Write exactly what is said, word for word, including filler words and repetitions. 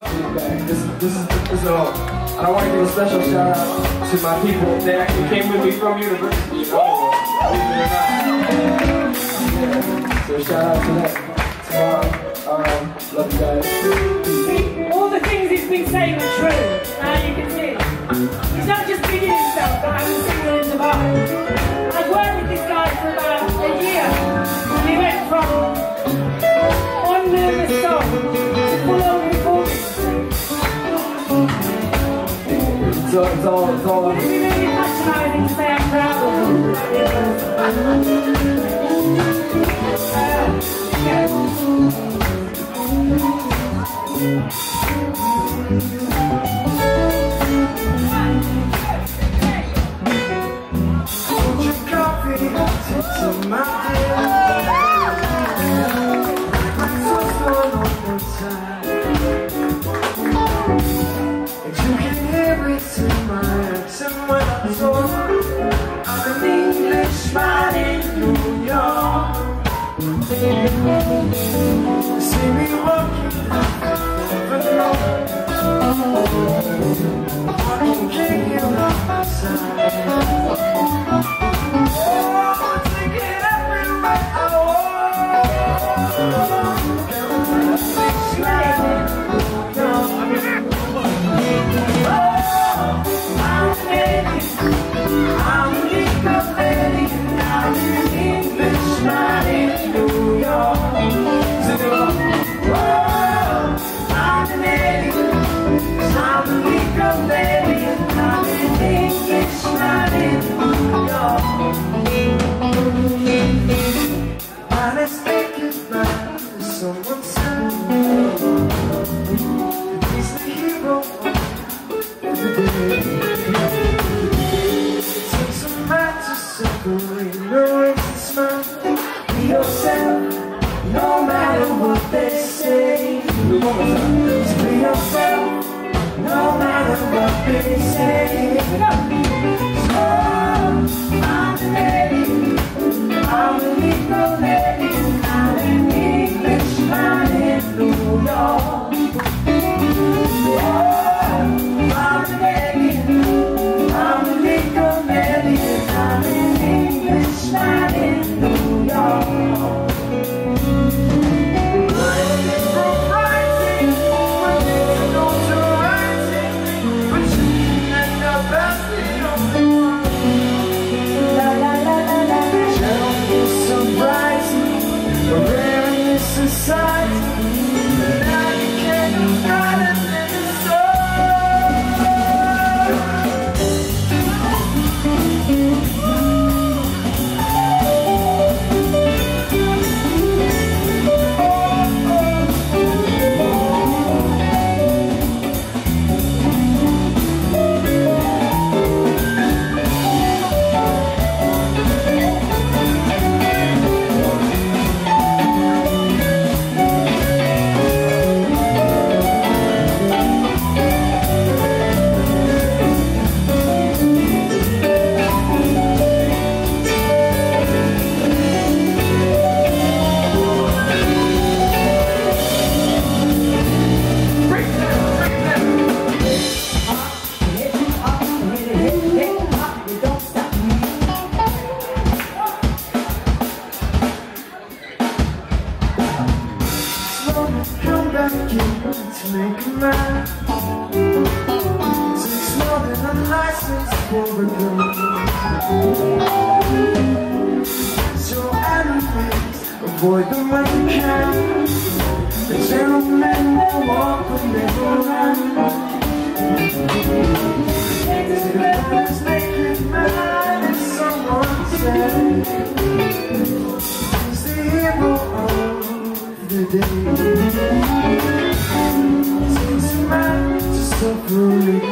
This, this, is, this is all. And I want to give a special shout out to my people. They actually came with me from university, you know, believe it or not. Yeah. So shout out to that. Tomorrow, um, love you guys. See, all the things he's been saying are true. Now you can see. He's not just digging himself, but having single in the bar. I've worked with this guy for about a year, and he went from one nervous song to full-on recording. It's all, it's all, it's all. Would it be really patronising to say I'm proud of him? Uh, yeah. I'm an Englishman in New York. See me walking over the road. I can kick you off my side. Oh, I'm taking everywhere I walk. Englishman in New York. Oh, I'm an I'm a legal lady, and I'm an Englishman in New York. Whoa, I'm an lady, I'm a legal lady, and I'm an Englishman in New York. While I speak goodbye to someone sad, he's the hero of the day. Separate no waste and smile. Be yourself, no matter what they say. Just be yourself, no matter what they say. So, I'm a lady, I'm a legal lady, I'm an Englishman in New York. Oh, I'm a lady, I'm a legal lady, I'm an Englishman in New York. From writing, one thing to go to writing, but you end up asking on la la la la la. Tell me surprising, but rare in this society. Now you can't do that in this avoid them when you can. The gentlemen will walk but never run. The letters make you mad if someone said he's the hero of the day. It takes a man to suffer.